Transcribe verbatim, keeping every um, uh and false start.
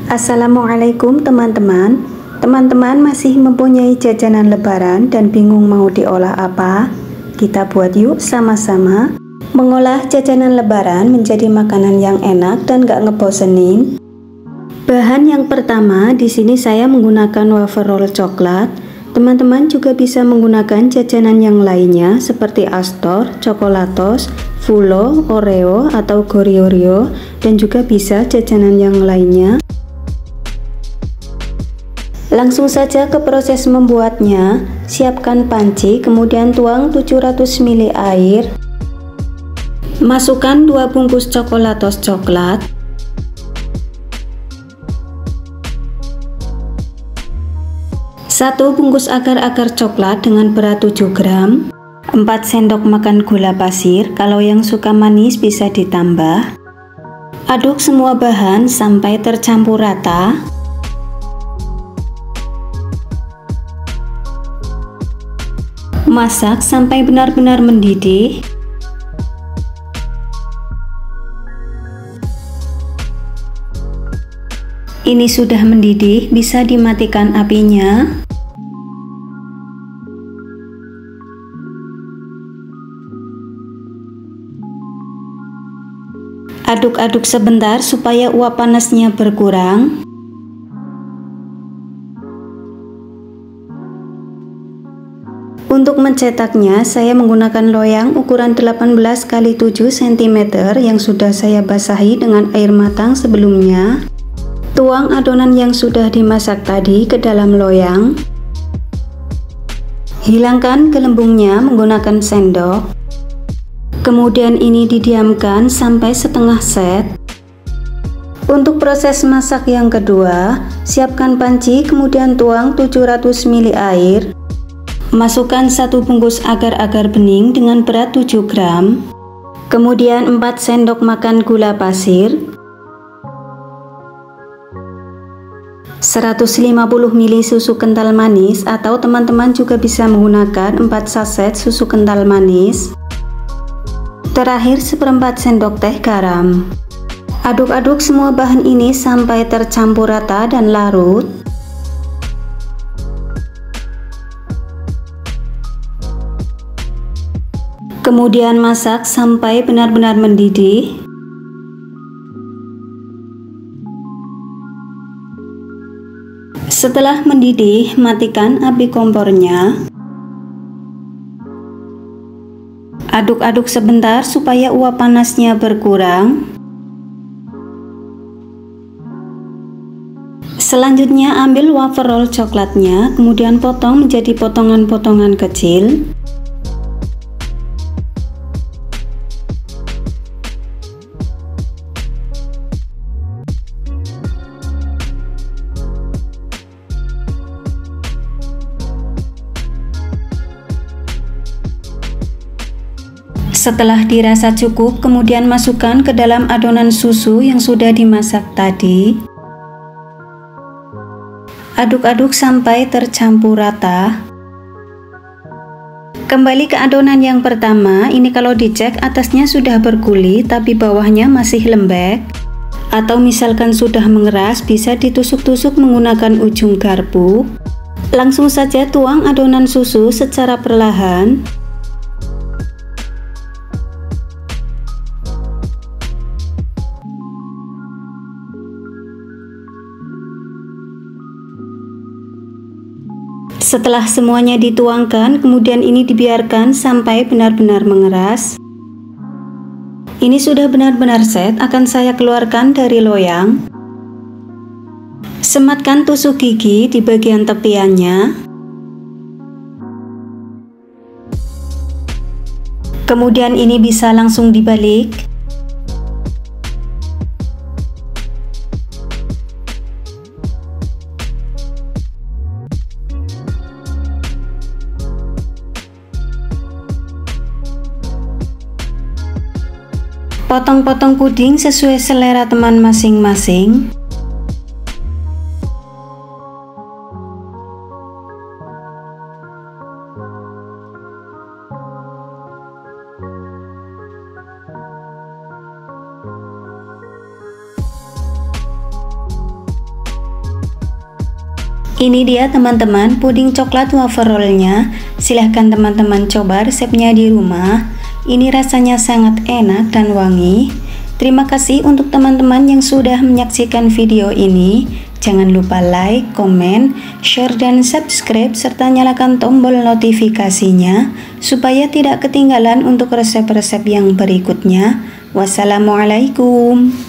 Assalamualaikum teman-teman. Teman-teman masih mempunyai jajanan lebaran dan bingung mau diolah apa? Kita buat yuk sama-sama. Mengolah jajanan lebaran menjadi makanan yang enak dan gak ngebosenin. Bahan yang pertama, di sini saya menggunakan wafer roll coklat. Teman-teman juga bisa menggunakan jajanan yang lainnya seperti Astor, Coklatos, Fulo, Oreo, atau Goriorio, dan juga bisa jajanan yang lainnya. Langsung saja ke proses membuatnya. Siapkan panci, kemudian tuang tujuh ratus mililiter air. Masukkan dua bungkus Coklatos coklat. satu bungkus agar-agar coklat dengan berat tujuh gram. empat sendok makan gula pasir, kalau yang suka manis bisa ditambah. Aduk semua bahan sampai tercampur rata. Masak sampai benar-benar mendidih. Ini sudah mendidih, bisa dimatikan apinya. Aduk-aduk sebentar supaya uap panasnya berkurang. Untuk mencetaknya, saya menggunakan loyang ukuran delapan belas kali tujuh sentimeter yang sudah saya basahi dengan air matang sebelumnya. Tuang adonan yang sudah dimasak tadi ke dalam loyang. Hilangkan gelembungnya menggunakan sendok. Kemudian ini didiamkan sampai setengah set. Untuk proses masak yang kedua, siapkan panci, kemudian tuang tujuh ratus mililiter air. Masukkan satu bungkus agar-agar bening dengan berat tujuh gram. Kemudian empat sendok makan gula pasir. seratus lima puluh mililiter susu kental manis, atau teman-teman juga bisa menggunakan empat saset susu kental manis. Terakhir seperempat sendok teh garam. Aduk-aduk semua bahan ini sampai tercampur rata dan larut. Kemudian masak sampai benar-benar mendidih. Setelah mendidih, matikan api kompornya. Aduk-aduk sebentar supaya uap panasnya berkurang. Selanjutnya ambil wafer roll coklatnya, kemudian potong menjadi potongan-potongan kecil. Setelah dirasa cukup, kemudian masukkan ke dalam adonan susu yang sudah dimasak tadi. Aduk-aduk sampai tercampur rata. Kembali ke adonan yang pertama. Ini kalau dicek atasnya sudah berkulit tapi bawahnya masih lembek. Atau misalkan sudah mengeras, bisa ditusuk-tusuk menggunakan ujung garpu. Langsung saja tuang adonan susu secara perlahan. Setelah semuanya dituangkan, kemudian ini dibiarkan sampai benar-benar mengeras. Ini sudah benar-benar set, akan saya keluarkan dari loyang. Sematkan tusuk gigi di bagian tepiannya. Kemudian ini bisa langsung dibalik. Potong-potong puding sesuai selera teman masing-masing. Ini dia teman-teman puding coklat wafer rollnya. Silahkan teman-teman coba resepnya di rumah. Ini rasanya sangat enak dan wangi. Terima kasih untuk teman-teman yang sudah menyaksikan video ini. Jangan lupa like, komen, share, dan subscribe, serta nyalakan tombol notifikasinya supaya tidak ketinggalan untuk resep-resep yang berikutnya. Wassalamualaikum.